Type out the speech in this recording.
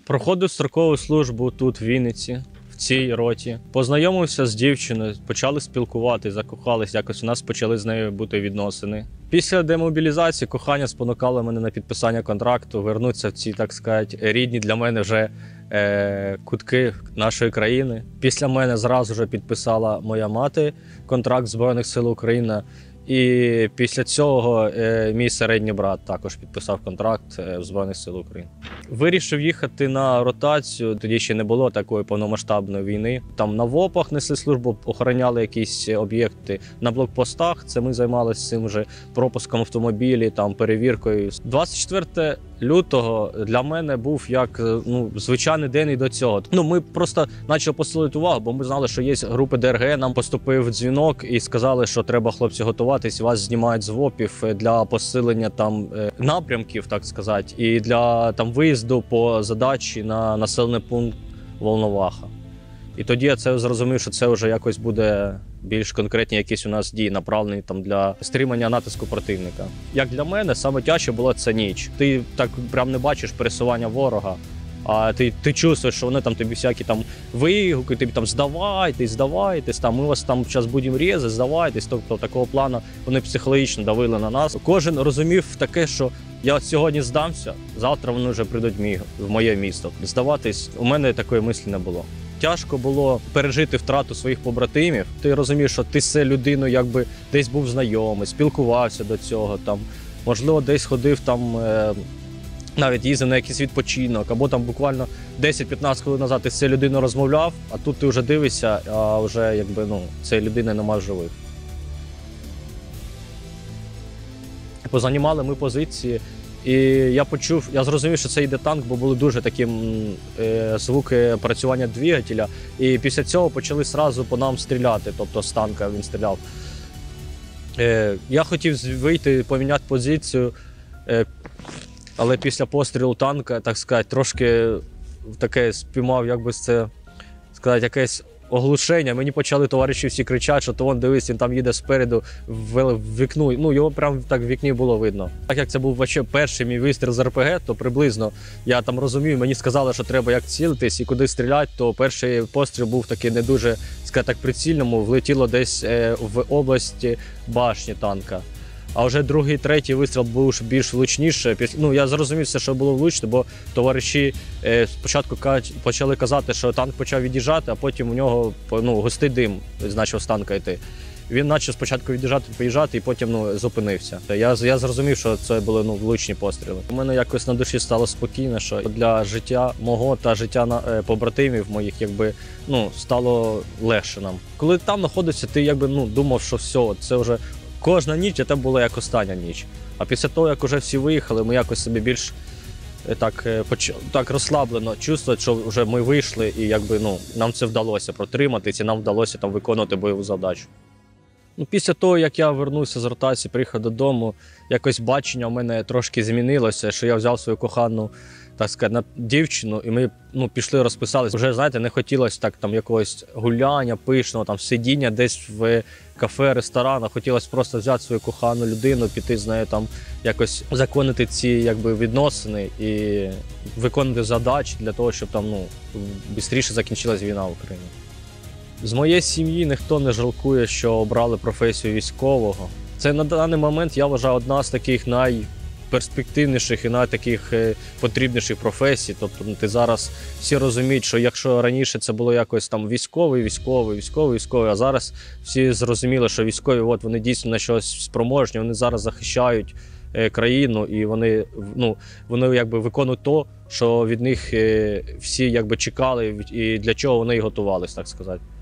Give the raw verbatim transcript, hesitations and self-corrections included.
Проходив строкову службу тут, в Вінниці, в цій роті. Познайомився з дівчиною, почали спілкувати, закохались, якось у нас почали з нею бути відносини. Після демобілізації кохання спонукало мене на підписання контракту, вернутися в ці, так сказати, рідні для мене вже е, кутки нашої країни. Після мене зразу ж підписала моя мати контракт Збройних сил України. І після цього е, мій середній брат також підписав контракт е, в Збройних сил України. Вирішив їхати на ротацію, тоді ще не було такої повномасштабної війни. Там на ВОПах несли службу, охороняли якісь об'єкти. На блокпостах це ми займалися цим же пропуском автомобілів, там, перевіркою. двадцять четвертого лютого для мене був як ну, звичайний день і до цього. Ну, ми просто почали посилити увагу, бо ми знали, що є групи ДРГ, нам поступив дзвінок і сказали, що треба, хлопці, готуватись, вас знімають з ВОПів для посилення там напрямків, так сказати, і для там виїзду по задачі на населений пункт Волноваха. І тоді я це зрозумів, що це вже якось буде більш конкретні якісь у нас дії, направлені там для стримання натиску противника. Як для мене, саме тяжче було це ніч. Ти так прям не бачиш пересування ворога, а ти, ти чувствуєш, що вони там тобі всякі там вигуки, тобі там здавайтесь, здавайтесь, там, ми вас там зараз будемо різати, здавайтесь. Тобто такого плану вони психологічно давили на нас. Кожен розумів таке, що я от сьогодні здамся, завтра вони вже прийдуть в моє місто. Здаватись, у мене такої мислі не було. Тяжко було пережити втрату своїх побратимів. Ти розумієш, що ти з цією людиною якби десь був знайомий, спілкувався до цього, там, можливо, десь ходив, там, е, навіть їздив на якийсь відпочинок, або там буквально десять-п'ятнадцять хвилин назад ти з цією людиною розмовляв, а тут ти вже дивишся, а вже якби, ну, цієї людини немає живих. Позанімали ми позиції. І я почув, я зрозумів, що це йде танк, бо були дуже такі е, звуки працювання двигателя. І після цього почали одразу по нам стріляти, тобто з танка він стріляв. Е, я хотів вийти, поміняти позицію, е, але після пострілу танка, так сказати, трошки таке спіймав, як би це сказати, якесь оглушення. Мені почали товариші всі кричати, що то вон, дивись, він там їде спереду в вікно. Ну, його прямо так в вікні було видно. Так як це був вообще перший мій вистріл з РПГ, то приблизно я там розумію, мені сказали, що треба як цілитись і куди стріляти, то перший постріл був такий не дуже, скажімо так, прицільному, влетіло десь в області башні танка. А вже другий, третій вистріл був більш влучніше. Ну, я зрозумів, що було влучно, бо товариші е, спочатку почали казати, що танк почав від'їжджати, а потім у нього ну, густий дим почав з танка йти. Він почав спочатку від'їжджати, поїжджати і потім ну, зупинився. Я, я зрозумів, що це були ну, влучні постріли. У мене якось на душі стало спокійно, що для життя мого та життя е, побратимів моїх якби, ну, стало легше нам. Коли там знаходишся, ти якби, ну, думав, що все, це вже кожна ніч, це була як остання ніч. А після того, як вже всі виїхали, ми якось собі більш так, так розслаблено чувствуємо, що вже ми вийшли і якби, ну, нам це вдалося протриматися, і нам вдалося там виконувати бойову завдачу. Ну, після того, як я вернувся з ротації, приїхав додому, якось бачення у мене трошки змінилося, що я взяв свою кохану, так сказати, на дівчину, і ми ну, пішли розписалися. Вже, знаєте, не хотілося так там якогось гуляння, пишного, там сидіння десь в кафе, ресторанах. Хотілося просто взяти свою кохану людину, піти з нею там якось законити ці якби відносини і виконувати задачі для того, щоб там ну швидше закінчилась війна в Україні. З моєї сім'ї ніхто не жалкує, що обрали професію військового. Це на даний момент, я вважаю, одна з таких найперспективніших і найтаких потрібніших професій. Тобто ти зараз всі розуміють, що якщо раніше це було якось там військовий, військовий, військовий, військовий, а зараз всі зрозуміли, що військові от, вони дійсно на щось спроможні, вони зараз захищають країну і вони, ну, вони якби виконують то, що від них всі якби чекали і для чого вони і готувалися, так сказати.